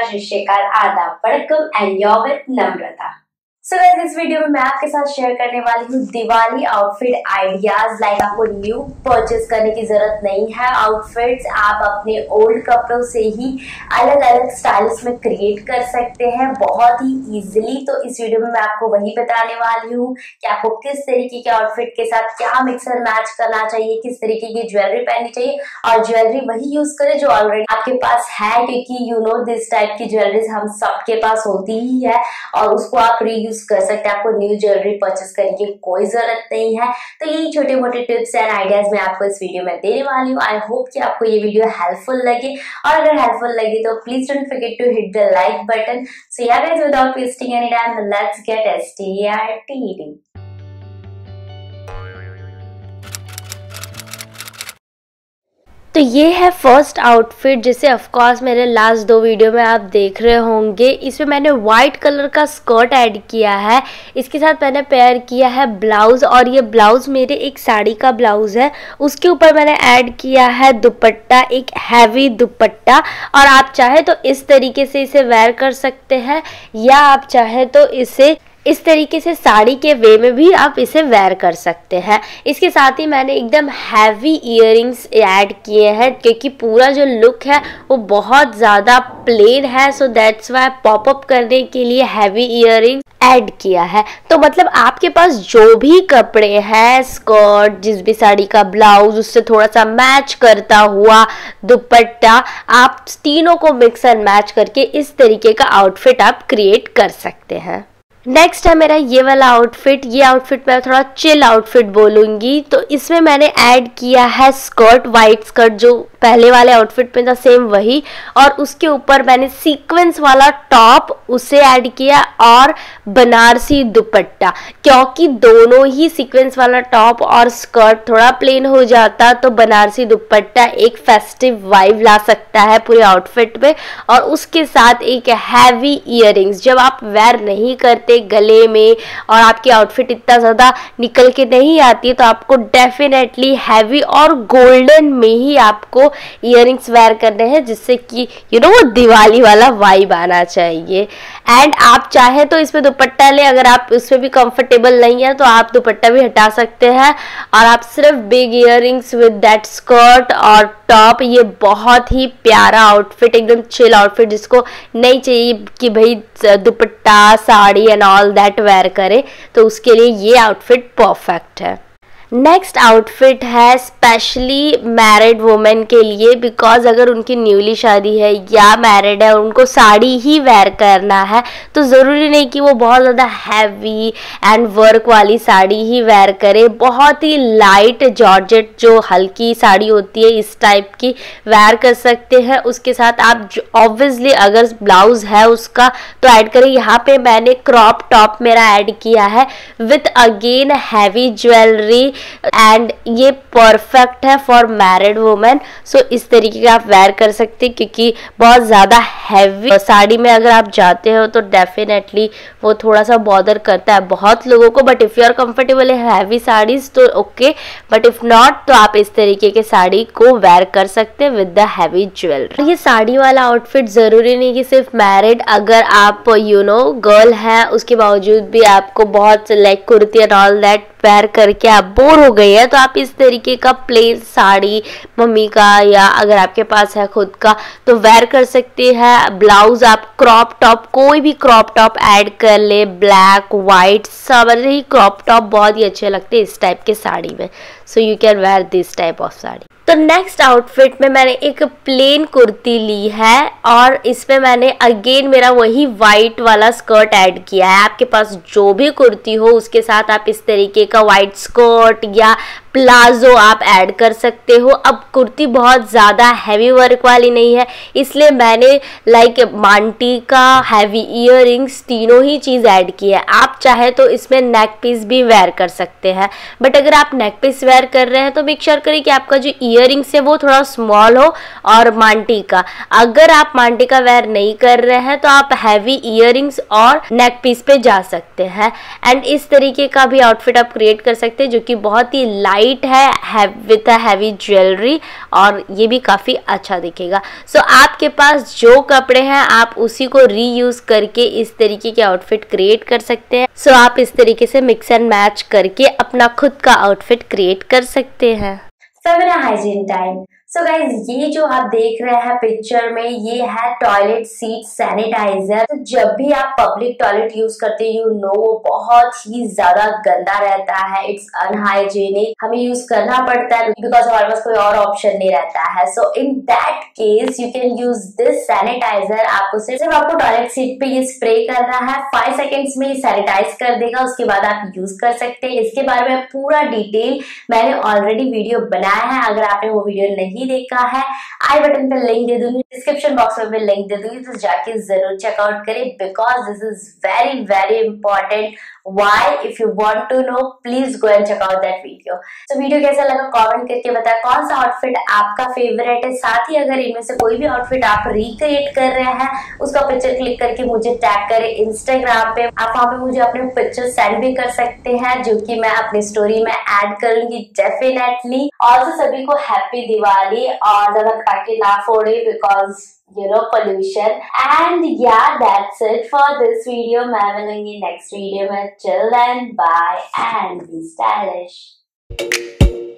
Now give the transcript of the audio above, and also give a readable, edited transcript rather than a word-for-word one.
Shishikar, Adab, Vanakkam, and you're with Namrata. So guys, इस video में मैं आपके साथ शेयर करने वाली हूँ दिवाली आउटफिट आइडियाज। लाइक आपको न्यू परचेज करने की जरूरत नहीं है। आउटफिट्स आप अपने ओल्ड कपड़ों से ही अलग अलग स्टाइल्स में क्रिएट कर सकते हैं बहुत ही इजीली। तो इस वीडियो में मैं आपको वही बताने वाली हूँ कि आपको किस तरीके के आउटफिट के साथ क्या मिक्स एंड मैच करना चाहिए, किस तरीके की ज्वेलरी पहननी चाहिए और ज्वेलरी वही यूज करें जो ऑलरेडी आपके पास है, क्योंकि यू नो दिस टाइप की ज्वेलरी हम सबके पास होती ही है और उसको आप रीयूज कर सकते हैं। आपको न्यू ज्वेलरी परचेस करने की कोई जरूरत नहीं है। तो यही छोटे मोटे टिप्स एंड आइडियाज मैं आपको इस वीडियो में देने वाली हूँ। आई होप कि आपको ये वीडियो हेल्पफुल लगे, और अगर हेल्पफुल लगे तो please don't forget to hit the like button. So yeah guys, without wasting any time, let's get started. तो ये है फर्स्ट आउटफिट, जिसे ऑफ कोर्स मेरे लास्ट दो वीडियो में आप देख रहे होंगे। इसमें मैंने वाइट कलर का स्कर्ट ऐड किया है, इसके साथ मैंने पेयर किया है ब्लाउज, और ये ब्लाउज मेरे एक साड़ी का ब्लाउज है। उसके ऊपर मैंने ऐड किया है दुपट्टा, एक हैवी दुपट्टा। और आप चाहे तो इस तरीके से इसे वेयर कर सकते हैं, या आप चाहे तो इसे इस तरीके से साड़ी के वे में भी आप इसे वेयर कर सकते हैं। इसके साथ ही मैंने एकदम हैवी इयररिंग्स ऐड किए हैं, क्योंकि पूरा जो लुक है वो बहुत ज़्यादा प्लेन है। सो दैट्स वाई पॉपअप करने के लिए हैवी इयररिंग्स ऐड किया है। तो मतलब आपके पास जो भी कपड़े हैं, स्कर्ट, जिस भी साड़ी का ब्लाउज, उससे थोड़ा सा मैच करता हुआ दुपट्टा, आप तीनों को मिक्स एंड मैच करके इस तरीके का आउटफिट आप क्रिएट कर सकते हैं। नेक्स्ट है मेरा ये वाला आउटफिट। ये आउटफिट मैं थोड़ा चिल आउटफिट बोलूँगी। तो इसमें मैंने ऐड किया है स्कर्ट, वाइट स्कर्ट जो पहले वाले आउटफिट में था सेम वही, और उसके ऊपर मैंने सीक्वेंस वाला टॉप उसे ऐड किया और बनारसी दुपट्टा। क्योंकि दोनों ही सीक्वेंस वाला टॉप और स्कर्ट थोड़ा प्लेन हो जाता, तो बनारसी दुपट्टा एक फेस्टिव वाइब ला सकता है पूरे आउटफिट में। और उसके साथ एक हैवी इयररिंग्स, जब आप वेयर नहीं करते गले में और आपकी आउटफिट इतना ज़्यादा निकल के नहीं आती है, तो आपको डेफिनेटली हैवी और गोल्डन में ही आपको इयररिंग्स वेयर करने हैं, जिससे कि यू नो दिवाली वाला वाइब आना चाहिए। एंड आप चाहे तो इसमें दुपट्टा ले, अगर आप उसमें भी कंफर्टेबल नहीं है तो आप दुपट्टा भी हटा सकते हैं और आप सिर्फ big earrings with that skirt और टॉप। ये बहुत ही प्यारा आउटफिट, एकदम चिल आउटफिट, जिसको नहीं चाहिए कि भाई dupatta sari and all that wear करे, तो उसके लिए ये आउटफिट परफेक्ट है। नेक्स्ट आउटफिट है स्पेशली मैरिड वुमेन के लिए, बिकॉज अगर उनकी न्यूली शादी है या मैरिड है और उनको साड़ी ही वेयर करना है, तो ज़रूरी नहीं कि वो बहुत ज़्यादा हैवी एंड वर्क वाली साड़ी ही वेयर करे। बहुत ही लाइट जॉर्जेट जो हल्की साड़ी होती है, इस टाइप की वेयर कर सकते हैं। उसके साथ आप ऑब्वियसली अगर ब्लाउज है उसका तो ऐड करें। यहाँ पे मैंने क्रॉप टॉप मेरा ऐड किया है with again heavy jewellery, and ये परफेक्ट है फॉर मैरिड वुमेन। सो इस तरीके का आप वेयर कर सकते हैं, क्योंकि बहुत ज़्यादा हैवी साड़ी में अगर आप जाते हो तो डेफिनेटली वो थोड़ा सा बॉदर करता है बहुत लोगों को। But if you are comfortable है हैवी साड़ीज तो ओके, बट इफ़ नॉट तो आप इस तरीके के साड़ी को वेयर कर सकते हैं विद द हैवी ज्वेलरी। ये साड़ी वाला आउटफिट ज़रूरी नहीं कि सिर्फ मैरिड, अगर आप यू नो गर्ल है उसके बावजूद भी आपको बहुत like kurti and all that wear करके आप बोर हो गई है, तो आप इस तरीके का प्लेन साड़ी मम्मी का या अगर आपके पास है खुद का तो वेयर कर सकते हैं। ब्लाउज आप क्रॉप टॉप, कोई भी क्रॉप टॉप ऐड कर ले, ब्लैक वाइट सब ही क्रॉप टॉप बहुत ही अच्छे लगते हैं इस टाइप के साड़ी में। So you can wear this type of sari. तो नेक्स्ट आउटफिट में मैंने एक प्लेन कुर्ती ली है और इसमें मैंने अगेन मेरा वही वाइट वाला स्कर्ट ऐड किया है। आपके पास जो भी कुर्ती हो उसके साथ आप इस तरीके का वाइट स्कर्ट या प्लाजो आप ऐड कर सकते हो। अब कुर्ती बहुत ज़्यादा हैवी वर्क वाली नहीं है, इसलिए मैंने लाइक मांटी का हैवी इयररिंग्स तीनों ही चीज़ ऐड की है। आप चाहे तो इसमें नेक पीस भी वेयर कर सकते हैं, बट अगर आप नेक पीस वेयर कर रहे हैं तो मेक श्योर करिए कि आपका जो इयररिंग्स है वो थोड़ा स्मॉल हो और मांटी का। अगर आप मांटी का वेयर नहीं कर रहे हैं तो आप हैवी इयररिंग्स और नेक पीस पे जा सकते हैं। एंड इस तरीके का भी आउटफिट आप क्रिएट कर सकते हैं जो कि बहुत ही लाइट वाइट है विथ अ हैवी ज्वेलरी, और ये भी काफ़ी अच्छा दिखेगा। सो आपके पास जो कपड़े हैं आप उसी को रीयूज करके इस तरीके के आउटफिट क्रिएट कर सकते हैं। सो आप इस तरीके से मिक्स एंड मैच करके अपना खुद का आउटफिट क्रिएट कर सकते हैं। Feminine hygiene time. So guys, ये जो आप देख रहे हैं पिक्चर में, ये है टॉयलेट सीट सैनिटाइजर। तो जब भी आप पब्लिक टॉयलेट यूज करते हैं, यू नो वो बहुत ही ज्यादा गंदा रहता है, इट्स अनहाइजीनिक, हमें यूज करना पड़ता है बिकॉज हमारे पास कोई और ऑप्शन नहीं रहता है। So in that case you can use this sanitiser. आपको सिर्फ आपको टॉयलेट सीट पे ये स्प्रे करना है, 5 सेकेंड्स में ये सैनिटाइज कर देगा, उसके बाद आप यूज कर सकते हैं। इसके बारे में पूरा डिटेल मैंने ऑलरेडी वीडियो बनाया है, अगर आपने वो वीडियो नहीं देखा है आई बटन पे लिंक दे दूंगी, डिस्क्रिप्शन बॉक्स में भी लिंक दे दूंगी, तो जाके जरूर चेकआउट करें because this is very very important. Why? If you want to know, please go and check out that video. तो वीडियो कैसा लगा कमेंट करके बताएं, कौन सा आउटफिट आपका फेवरेट है। साथ ही अगर इनमें से कोई भी आउटफिट आप रिक्रिएट कर रहे हैं, उसका पिक्चर क्लिक करके मुझे टैग करें इंस्टाग्राम पे। आप वहां पे मुझे अपने पिक्चर सेंड भी कर सकते हैं, जो कि मैं अपनी स्टोरी में ऐड करूंगी डेफिनेटली। और सभी को हैप्पी दिवाली, और ज्यादा पटाखे ना फोड़े because pollution. And yeah, that's it for this video. मैं मिलूंगी next video में। Till then, bye and be stylish.